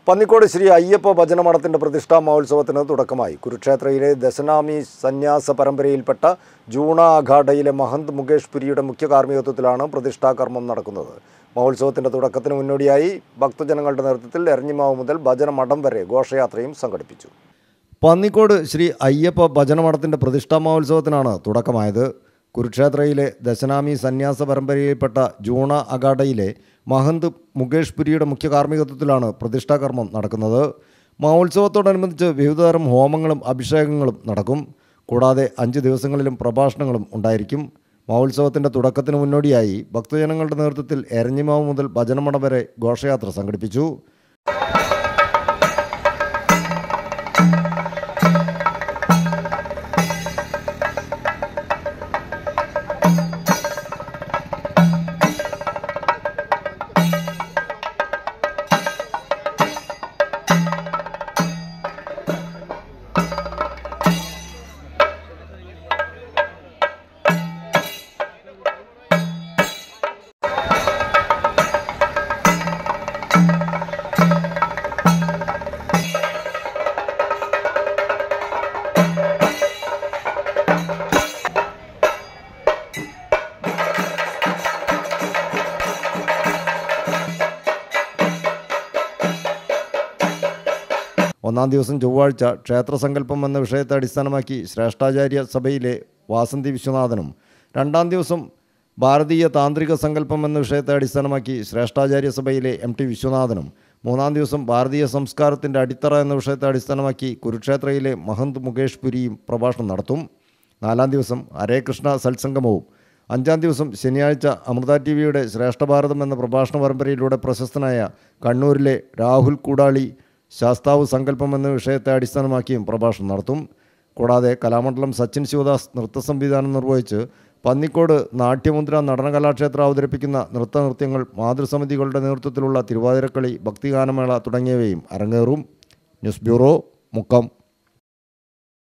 പന്നിക്കോട് ശ്രീ അയ്യപ്പ ഭജനമഠത്തിൻ്റെ പ്രതിഷ്ഠാ മഹോത്സവത്തിന് തുടക്കമായി. കുരുക്ഷേത്രയിലെ ദശനാമി സന്യാസ പരമ്പരയിൽപ്പെട്ട ജൂണ അഖാഡയിലെ മഹന്ത് മുകേഷ് പുരിയുടെ മുഖ്യ കാർമ്മികത്വത്തിലാണ് പ്രതിഷ്ഠാകർമ്മം നടക്കുന്നത്. മഹോത്സവത്തിൻ്റെ തുടക്കത്തിന് മുന്നോടിയായി ഭക്തജനങ്ങളുടെ നേതൃത്വത്തിൽ എരഞ്ഞിമാവ് മുതൽ ഭജനമഠം വരെ ഘോഷയാത്രയും സംഘടിപ്പിച്ചു. പന്നിക്കോട് ശ്രീ അയ്യപ്പ ഭജനമഠത്തിൻ്റെ പ്രതിഷ്ഠാ മഹോത്സവത്തിനാണ് തുടക്കമായത്. കുരുക്ഷേത്രയിലെ ദശനാമി സന്യാസ പരമ്പരയിൽപ്പെട്ട ജൂണ അഖാഡയിലെ മഹന്ത് മുകേഷ് പുരിയുടെ മുഖ്യ കാർമ്മികത്വത്തിലാണ് പ്രതിഷ്ഠാകർമ്മം നടക്കുന്നത്. മഹോത്സവത്തോടനുബന്ധിച്ച് വിവിധതരം ഹോമങ്ങളും അഭിഷേകങ്ങളും നടക്കും. കൂടാതെ 5 ദിവസങ്ങളിലും പ്രഭാഷണങ്ങളും ഉണ്ടായിരിക്കും. മഹോത്സവത്തിൻ്റെ തുടക്കത്തിന് മുന്നോടിയായി ഭക്തജനങ്ങളുടെ നേതൃത്വത്തിൽ എരഞ്ഞിമാവ് മുതൽ ഭജനമഠം വരെ ഘോഷയാത്ര സംഘടിപ്പിച്ചു. ഒന്നാം ദിവസം ചൊവ്വാഴ്ച ക്ഷേത്രസങ്കല്പം എന്ന വിഷയത്തെ അടിസ്ഥാനമാക്കി ശ്രേഷ്ഠാചാര്യ സഭയിലെ വാസന്തി വിശ്വനാഥനും, രണ്ടാം ദിവസം ഭാരതീയ താന്ത്രിക സങ്കല്പം എന്ന വിഷയത്തെ അടിസ്ഥാനമാക്കി ശ്രേഷ്ഠാചാര്യ സഭയിലെ MT വിശ്വനാഥനും, മൂന്നാം ദിവസം ഭാരതീയ സംസ്കാരത്തിൻ്റെ അടിത്തറ എന്ന വിഷയത്തെ അടിസ്ഥാനമാക്കി കുരുക്ഷേത്രയിലെ മഹന്ത് മുകേഷ് പുരിയും പ്രഭാഷണം നടത്തും. 4-ാം ദിവസം ഹരേ കൃഷ്ണ സത്സംഗമവും, 5-ാം ദിവസം ശനിയാഴ്ച അമൃത TVയുടെ ശ്രേഷ്ഠഭാരതം എന്ന പ്രഭാഷണ പരമ്പരയിലൂടെ പ്രശസ്തനായ കണ്ണൂരിലെ രാഹുൽ കൂടാളി ശാസ്താവ് സങ്കല്പം എന്ന വിഷയത്തെ അടിസ്ഥാനമാക്കിയും പ്രഭാഷണം നടത്തും. കൂടാതെ കലാമണ്ഡലം സച്ചിൻ ശിവദാസ് നൃത്ത സംവിധാനം നിർവഹിച്ച് പന്നിക്കോട് നാട്യമുദ്ര നടനകലാക്ഷേത്ര അവതരിപ്പിക്കുന്ന നൃത്തനൃത്യങ്ങൾ, മാതൃസമിതികളുടെ നേതൃത്വത്തിലുള്ള തിരുവാതിരക്കളി, ഭക്തിഗാനമേള തുടങ്ങിയവയും അരങ്ങേറും. News bureau, Mukkam.